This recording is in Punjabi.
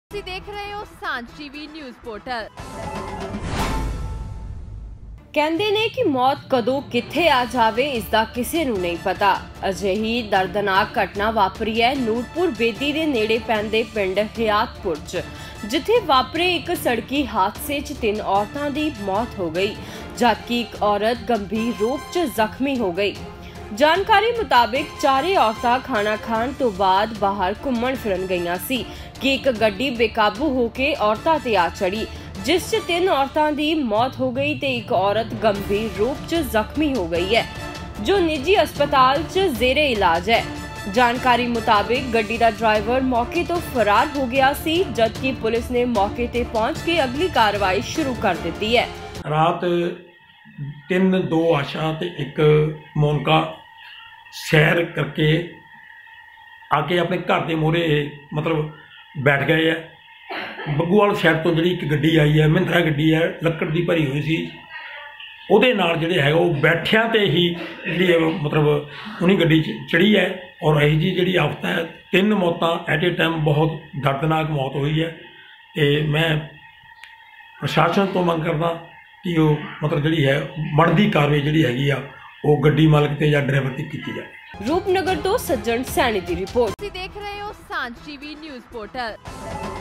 ਤੁਸੀਂ ਦੇਖ ਰਹੇ ਹੋ ਸਾਂਝ ਟੀਵੀ ਨਿਊਜ਼ ਪੋਰਟਲ। ਕਹਿੰਦੇ ਨੇ ਕਿ ਮੌਤ ਕਦੋਂ ਕਿੱਥੇ ਆ ਜਾਵੇ ਇਸ ਦਾ ਕਿਸੇ ਨੂੰ ਨਹੀਂ ਪਤਾ। ਅਜਿਹੀ ਦਰਦਨਾਕ ਘਟਨਾ ਵਾਪਰੀ ਹੈ ਨੂਰਪੁਰ ਬੇਦੀ ਦੇ ਨੇੜੇ ਪੈਂਦੇ ਪਿੰਡ ਹਿਆਤਪੁਰ 'ਚ, ਜਿੱਥੇ ਵਾਪਰੇ ਇੱਕ ਸੜਕੀ ਹਾਦਸੇ 'ਚ 3 ਔਰਤਾਂ ਦੀ ਮੌਤ ਹੋ ਗਈ, ਜਦਕਿ ਇੱਕ ਔਰਤ ਗੰਭੀਰ ਰੂਪ 'ਚ ਜ਼ਖਮੀ ਹੋ ਗਈ। ਜਾਣਕਾਰੀ ਮੁਤਾबिक ਚਾਰੇ ਔਰਤਾਂ ਖਾਣਾ ਖਾਣ ਤੋਂ ਬਾਅਦ ਬਾਹਰ ਘੁੰਮਣ ਫਿਰਨ ਗਈਆਂ ਸੀ ਕਿ ਇੱਕ ਗੱਡੀ ਬੇਕਾਬੂ ਹੋ ਕੇ ਔਰਤਾਂ ਤੇ ਆ ਚੜੀ, जिस 3 औरतों की मौत हो गई ते एक औरत गंभीर रूप च जख्मी हो गई है, जो निजी अस्पताल च जेरे इलाज है। जानकारी मुताबिक गड्डी दा ड्राइवर मौके तो फरार हो गया सी, जबकि पुलिस ने मौके ते पहुंच के अगली कार्रवाई शुरू कर दी है। रात 3 2 आशा ते एक मोनका सैर करके आके अपने घर के मोहरे मतलब बैठ गए है। बग्गूवाल साइड तो जी एक गड्डी आई है, महिंद्रा गड्डी है, लक्कड़ की भरी हुई सी, ਉਹਦੇ ਨਾਲ ਜਿਹੜੇ ਹੈਗਾ ਉਹ ਬੈਠਿਆਂ ਤੇ ਹੀ ਜਿਹੜੀ ਮਤਲਬ ਉਹਨੀ ਗੱਡੀ ਚੜੀ ਹੈ। ਔਰ ਇਹ ਜੀ ਜਿਹੜੀ ਆਫਤ ਹੈ 3 ਮੌਤਾਂ ਐਟ ਏ ਟਾਈਮ ਬਹੁਤ ਦਰਦਨਾਕ ਮੌਤ ਹੋਈ ਹੈ। ਤੇ ਮੈਂ ਪ੍ਰਸ਼ਾਸਨ ਤੋਂ ਮੰਗ ਕਰਦਾ ਕਿ ਉਹ ਮਤਲਬ ਜਿਹੜੀ ਹੈ ਬਣਦੀ ਕਾਰਵਾਈ ਜਿਹੜੀ ਹੈਗੀ ਆ ਉਹ ਗੱਡੀ ਮਾਲਕ ਤੇ ਜਾਂ ਡਰਾਈਵਰ ਤੇ ਕੀਤੀ ਜਾਵੇ। ਰੂਪਨਗਰ ਤੋਂ ਸੱਜਣ ਸੈਣੀ ਦੀ ਰਿਪੋਰਟ। ਤੁਸੀਂ ਦੇਖ ਰਹੇ ਹੋ ਸਾਂਝ ਟੀਵੀ ਨਿਊਜ਼ ਪੋਰਟਲ।